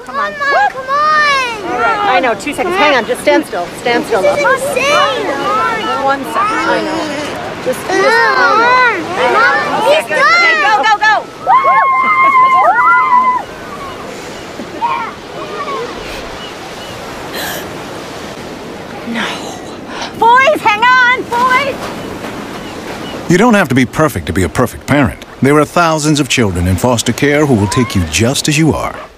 Come on. Come on. All right. I know. 2 seconds. Hang on. Just stand still. Stand still. This is insane. 1 second. I know. Just He's okay, done. okay, go, go, go. No. Boys, hang on. Boys. You don't have to be perfect to be a perfect parent. There are thousands of children in foster care who will take you just as you are.